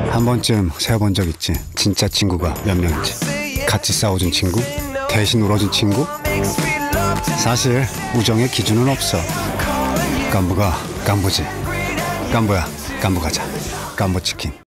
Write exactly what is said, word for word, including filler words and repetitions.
한 번쯤 세어본 적 있지. 진짜 친구가 몇 명인지. 같이 싸워준 친구, 대신 울어준 친구. 사실 우정의 기준은 없어. 깐부가 깐부지. 깐부야 깐부 가자. 깐부 치킨.